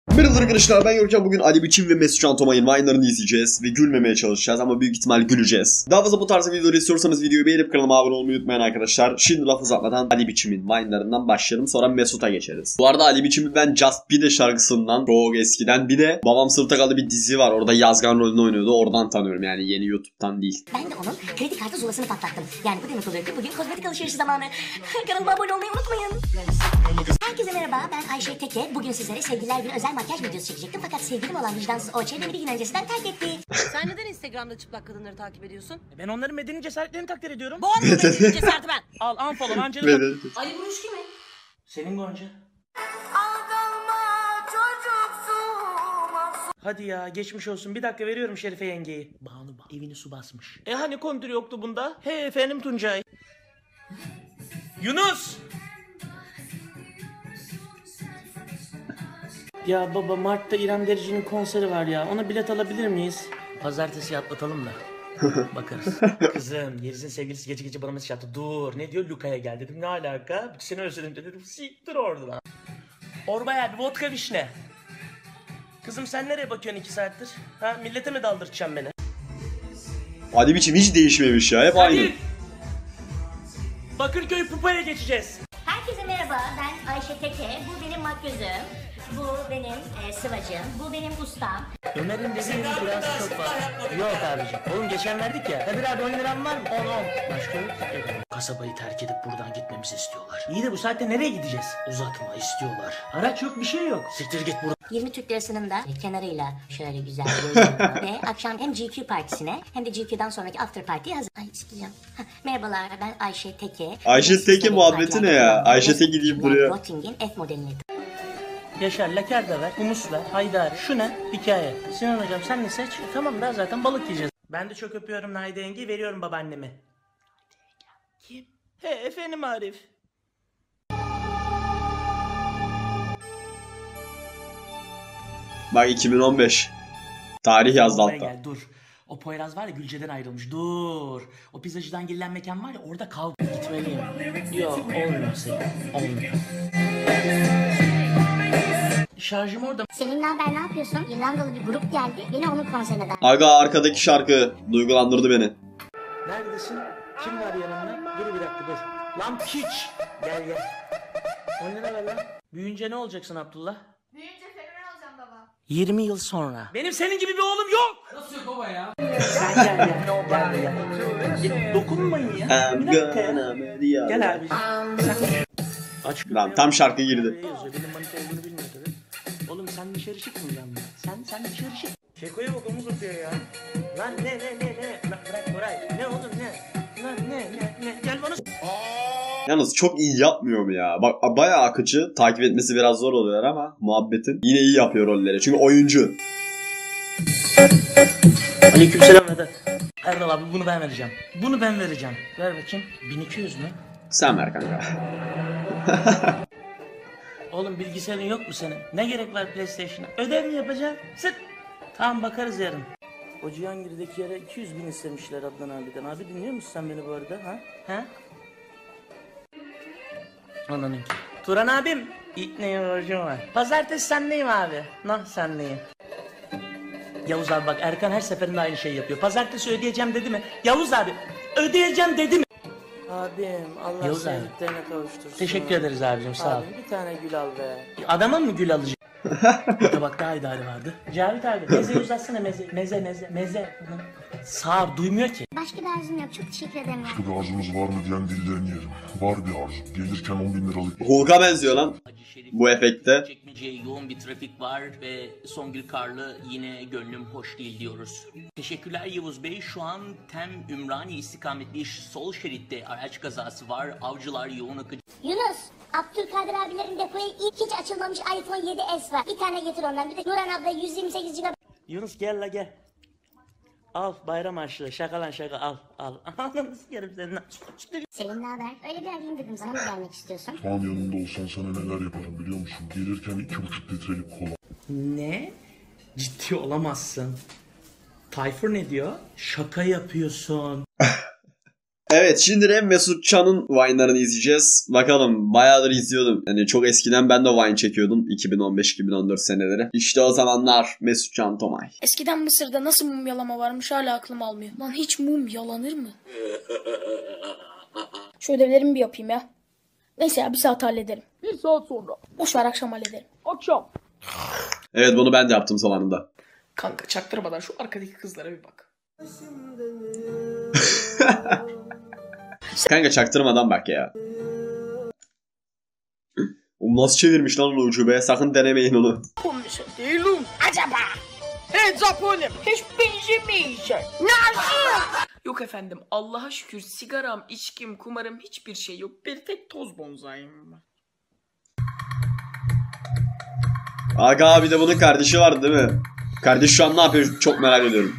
Merhaba arkadaşlar, ben Görkem. Bugün Ali Biçim ve Mesut Can Tomay'ın Vine'larını izleyeceğiz ve gülmemeye çalışacağız ama büyük ihtimal güleceğiz. Daha fazla bu tarz videoları istiyorsanız videoyu beğenip kanalıma abone olmayı unutmayın arkadaşlar. Şimdi laf uzatmadan Ali Biçim'in Vine'larından başlayalım, sonra Mesut'a geçeriz. Bu arada Ali Biçim'i ben Just Be The şarkısından çok eskiden, bir de Babam Sınıfta Kaldı bir dizi var, orada Yazgan rolünü oynuyordu, oradan tanıyorum yani, yeni YouTube'dan değil. Ben de onun kredi kartı zulasını patlattım. Yani bu demek oluyor ki bugün kozmetik alışverişi zamanı. Kanalıma abone olmayı unutmayın. Herkese merhaba, ben Ayşe Teke. Bugün sizlere sevgililer günü özel makyaj videosu çekecektim. Fakat sevgilim olan vicdansız Orçay beni bir gün öncesinden terk etti. Sen neden Instagram'da çıplak kadınları takip ediyorsun? Ben onların medeni cesaretlerini takdir ediyorum. Bu adamın medeni cesareti ben. Al unfollow Angelina. Ali Buruş kimi? Senin Gonca. Hadi ya, geçmiş olsun. Bir dakika, veriyorum Şerife yengeyi. Banu evini su basmış. Hani kontür yoktu bunda? He efendim Tuncay. Yunus! Ya baba, Mart'ta İrem Derici'nin konseri var ya. Ona bilet alabilir miyiz? Pazartesi atlatalım da. Bakarız. Kızım, Yeriz'in sevgilisi gece gece bana mesaj attı. Dur, ne diyor, Luka'ya gel dedim. Ne alaka? Seni özledim dedim. Siktir oradan. Orbay abi, vodka vişne. Kızım sen nereye bakıyorsun 2 saattir? Ha, millete mi daldırtacaksın beni? Ali Biçim hiç değişmemiş ya, hep aynı. Hadi. Bakırköy Pupa'ya geçeceğiz. Herkese merhaba, ben Ayşe Teke. Bu benim makyözüm. Bu benim sıvacım. Bu benim ustam. Ömer'in dediği biraz çok var. Yok abicim. Oğlum geçen verdik ya. Kadir abi 10 liram var mı? 10. Başka yok. Kasabayı terk edip buradan gitmemizi istiyorlar. İyi de bu saatte nereye gideceğiz? Uzatma istiyorlar. Araç yok, bir şey yok. Siktir git buradan. 20 Türk lirasının da kenarıyla şöyle güzel bir ve akşam hem GQ partisine hem de GQ'dan sonraki after party'ye hazır. Ay sikeceğim. Merhabalar, ben Ayşe Teke. Ayşe Teke muhabbeti ne ya? Ayşe Teke deyip duruyor. Rotting'in F modelini. Yaşar, laker de ver, humus ver, haydari. Şu ne? Hikaye. Sinan hocam sen ne seç? Tamam da zaten balık yiyeceğiz. Ben de çok öpüyorum Naide yengeyi, veriyorum babaanneme. Kim? He efendim Arif. Bak 2015. Tarih yazdı Buraya altta. gel, dur. O Poyraz var ya, Gülce'den ayrılmış. Dur. O pizzacıdan gelen mekan var ya, orada kal. Gitmeliyim. Yok, olmuyor senin. Olmuyor. Şarjım orada. Seninle haber ne yapıyorsun? İrlandalı bir grup geldi. Beni onun konserine davet. Aga, arkadaki şarkı duygulandırdı beni. Neredesin? Kim var yanında? Dur bir dakika, dur. Lan piç! Gel gel. 10 lira ver lan. Büyüyünce ne olacaksın Abdullah? Büyüyünce fenomen olacağım baba. 20 yıl sonra. Benim senin gibi bir oğlum yok! Nasıl yok baba ya? Sen gel gel. Gel. Dokunmayın ya. Bir dakika ya. Gel abi. Aç. Lan tam şarkı girdi. Benim manita olduğunu bilmiyor tabii. Oğlum sen dışarı çıkmayacaksın mı? Sen dışarı çık. Şeko'ya bak, omuz atıyor ya. Lan ne? Lan bırak Koray. Ne oğlum ne? Lan ne? Gel bana. Yalnız çok iyi yapmıyor mu ya? Bak bayağı akıcı. Takip etmesi biraz zor oluyor ama muhabbetin yine iyi yapıyor rolleri. Çünkü oyuncu. Aleykümselam Vedat. Erdal abi, bunu ben vereceğim. Bunu ben vereceğim. Ver bakayım. 1200 mü? Sen ver kanka. Oğlum bilgisayarın yok mu senin? Ne gerek var PlayStation'a? Ödev mi yapacaksın? Sık. Tamam, bakarız yarın. O Cihangir'deki yere 200 bin istemişler Adnan abiden. Abi dinliyor musun sen beni bu arada? Ha? Ananınki. Turan abim. İlk borcum var. Pazartesi sendeyim abi. Nah sendeyim. Yavuz abi bak, Erkan her seferinde aynı şeyi yapıyor. Pazartesi ödeyeceğim dedi mi? Yavuz abi ödeyeceğim dedi mi? Abim Allah Yavuz sevdiklerine kavuştursun. Teşekkür ederiz abicim, sağ ol. Bir tane gül al be. Adama mı gül alacağım? Bir tabakta haydari vardı. Cavit abi mezeyi uzatsana, meze. Sağır, duymuyor ki. Başka bir arzum yok. Çok teşekkür ederim. Başka bir arzunuz var mı diyen dillerini yerim. Var bir arzum. Gelirken 10 bin liralık Hulk'a benziyor lan bu efekte. Çekmeceye yoğun bir trafik var ve Songül Karlı yine gönlüm hoş değil diyoruz. Teşekkürler Yavuz Bey. Şu an Tem Ümraniye istikametli sol şeritte araç kazası var. Avcılar yoğun akıcı. Yunus, Abdülkadir abilerin depoya ilk hiç açılmamış iPhone 7s var. Bir tane getir ondan. Bir de Nuran abla 128 GB. Yunus gel la gel. Al bayram harçlığı, şaka lan şaka, al. Ananı sikerim senin. Seninle haber. Öyle bir arayayım dedim. Sana mı gelmek istiyorsun? Şu an yanımda olsan sana neler yaparım biliyor musun? Gelirken 2,5 litrelik kola. Ne? Ciddi olamazsın. Tayfur ne diyor? Şaka yapıyorsun. Evet, şimdi de Mesut Can'ın Vine'larını izleyeceğiz. Bakalım, bayağıdır izliyordum. Yani çok eskiden ben de Vine çekiyordum. 2015-2014 seneleri. İşte o zamanlar Mesut Can Tomay. Eskiden Mısır'da nasıl mum yalama varmış hala aklım almıyor. Lan hiç mum yalanır mı? Şu ödevlerimi bir yapayım ya. Neyse ya, bir saat hallederim. Bir saat sonra. Boşver, akşam hallederim. Akşam. Evet, bunu ben de yaptım zamanında. Kanka çaktırmadan şu arkadaki kızlara bir bak. Kanka çaktırmadan bak ya. O nasıl çevirmiş lan onu ucube? Sakın denemeyin onu. Değilim. Acaba? Hey Zaponim. Hiç benzemeyecek. Nasıl? Yok efendim, Allah'a şükür sigaram, içkim, kumarım hiçbir şey yok. Bir tek toz bonzayım var. Aga abi de bunun kardeşi vardı değil mi? Kardeş şu an ne yapıyor? Çok merak ediyorum.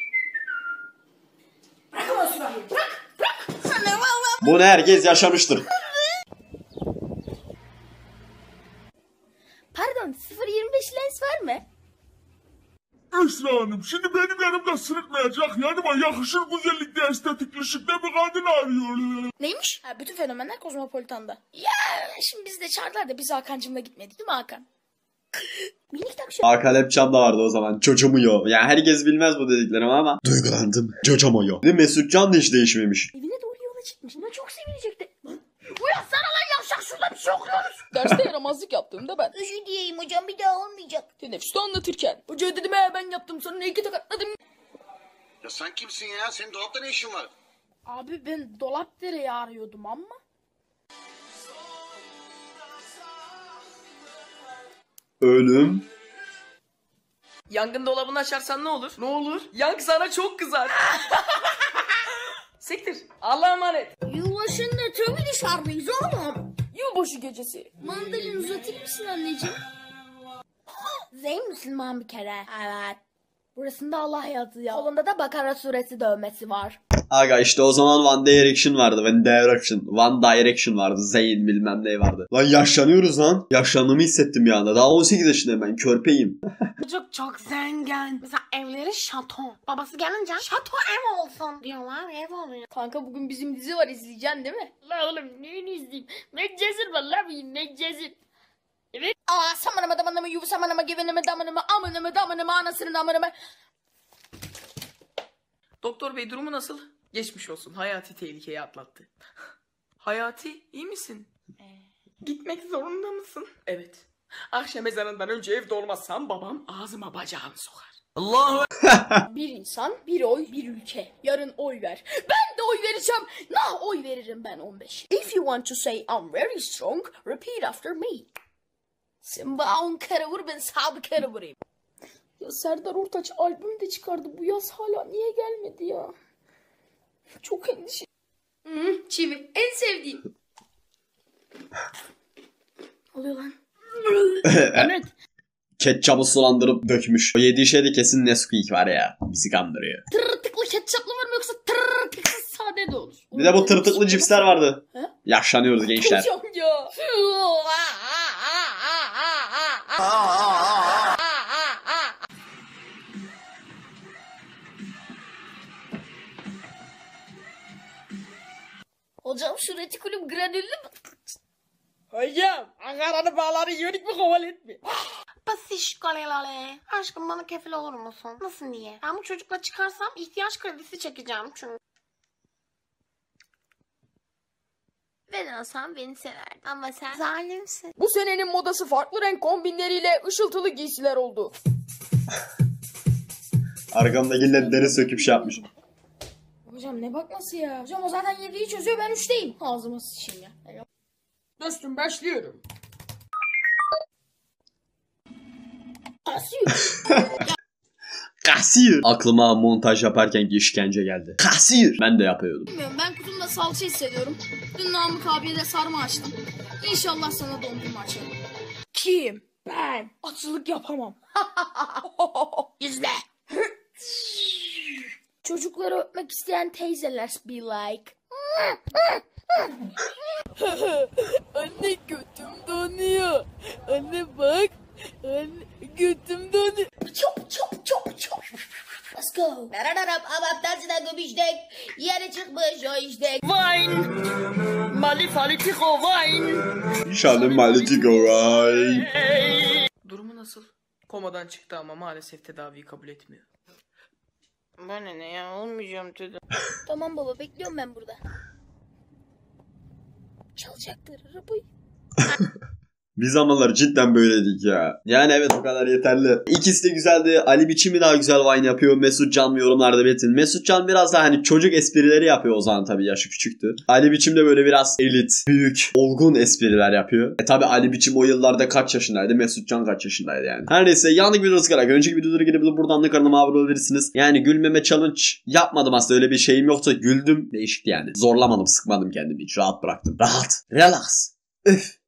Bunu herkes yaşamıştır. Pardon, 0.25 lens var mı? Esra Hanım şimdi benim yanımda sırıtmayacak yanıma yakışır güzellikte estetik ışıkta bir kadın arıyor. Neymiş? Ha, bütün fenomenler Kozmopolitan'da. Ya şimdi bizi de çağırdılar da biz Hakan'cımla gitmedik değil mi Hakan? Minik takşı. Hakan Epcan da vardı o zaman. Çocuğumuyor. Yani herkes bilmez bu dediklerimi ama. Duygulandım. Çocuğumuyor. Ve Mesut Can da hiç değişmemiş. Evine doğru yola çıkmış. Buna çok sevinecekti. Uyansana lan yavşak, şurada bir şey okuyoruz. Derste yaramazlık yaptığımda ben. Özür dileyim hocam, bir daha olmayacak. Teneffüste anlatırken. Hoca dedim ben yaptım, sonra iki tokatladım. Ya sen kimsin ya? Senin dolapta ne işin var? Abi ben dolap direği arıyordum ama. Ölüm. Yangın dolabını açarsan ne olur? Ne olur? Yang sana çok kızar. Sektir. Allah'a emanet. Yılbaşında tabii dışarıdayız oğlum. Yılbaşı gecesi. Mandalini uzatır mısın anneciğim? Zeyn Müslüman bir kere. Evet. Burasında Allah yazıyor. Kolunda da Bakara suresi dövmesi var. Aga işte o zaman One Direction vardı. One Direction vardı. Zayn bilmem ne vardı. Lan yaşlanıyoruz lan. Yaşlandığımı hissettim bir anda. Daha 18 yaşındayım ben. Körpeyim. Çocuk çok zengin. Mesela evleri şato. Babası gelince şato ev olsun diyorlar, ev oluyor. Kanka bugün bizim dizi var, izleyeceksin değil mi? La oğlum neyini izleyeyim? Medcezir var la bir Medcezir. Evet. Aa samanama damanama yuvu samanama geveneme damanama amanama damanama anasının amanama. Doktor bey durumu nasıl? Geçmiş olsun. Hayati tehlikeyi atlattı. Hayati iyi misin? Gitmek zorunda mısın? Evet. Akşam ezanından önce evde olmazsam babam ağzıma bacağını sokar. Allahu Bir insan, bir oy, bir ülke. Yarın oy ver. Ben de oy vereceğim. Nah oy veririm ben 15. If you want to say I'm very strong, repeat after me. Sen bana 10 kere vur, ben sana bir kere vurayım. Ya Serdar Ortaç albüm de çıkardı. Bu yaz hala niye gelmedi ya? Çok endişe. Çivi. En sevdiğim. Oluyor lan. Evet. Ketçapı sulandırıp dökmüş. O yediği şeyde kesin Nesquik var ya. Bizi kandırıyor. Tırtıklı ketçaplı var mı yoksa tırtıksız sade de olur? Bir de bu tırtıklı cipsler vardı. He? Yaşlanıyoruz gençler. Hocam ya. Hocam şu retikulum granüllü mü? Hocam Ankara'nın bağları yönik mi koval etmi? Basiş galelale. Aşkım bana kefil olur musun? Nasıl niye? Ben bu çocukla çıkarsam ihtiyaç kredisi çekeceğim çünkü. Ben olsam beni severdim ama sen zalimsin. Bu senenin modası farklı renk kombinleriyle ışıltılı giysiler oldu. Arkamdaki ledleri söküp şey yapmış. Hocam ne bakması ya? Hocam o zaten 7'yi çözüyor, ben 3'teyim. Ağzıma sıçayım ya. Dostum başlıyorum. Kasıyor. Kasir. Aklıma montaj yaparkenki işkence geldi. Kasir. Ben de yapıyordum. Bilmiyorum, ben kutumda salça hissediyorum. Dün Namık abiye de sarma açtım. İnşallah sana dondurma açarım. Kim? Ben. Açılık yapamam. İzle. Çocukları öpmek isteyen teyzeler be like. Anne götüm donuyor. Anne bak. Anne götüm donuyor. Çok. Let's go. Darararap abap tersine gömüştek. Yere çıkmış o iştek. wine. Malifalitiko wine. İnşallah Malitigo right. Durumu nasıl? Komadan çıktı ama maalesef tedaviyi kabul etmiyor. Bana ne ya, olmayacağım dedi. Tamam baba, bekliyorum ben burada. Çalacaklar arabayı. Bir zamanlar cidden böyleydik ya. Yani evet, o kadar yeterli. İkisi de güzeldi. Ali Biçim mi daha güzel Vine yapıyor? Mesut Can mı? Yorumlarda belirtin. Mesut Can biraz daha hani çocuk esprileri yapıyor o zaman, tabii yaşı küçüktü. Ali Biçim de böyle biraz elit, büyük, olgun espriler yapıyor. Tabii Ali Biçim o yıllarda kaç yaşındaydı? Mesut Can kaç yaşındaydı yani? Her neyse, yandık videosu kadar. Önceki videoları gidebilip buradan da kanalıma abone olabilirsiniz. Yani gülmeme challenge yapmadım aslında, öyle bir şeyim yoksa güldüm. Değişikti yani. Zorlamadım, sıkmadım kendimi hiç. Rahat bıraktım. Rahat. Relax. Üf.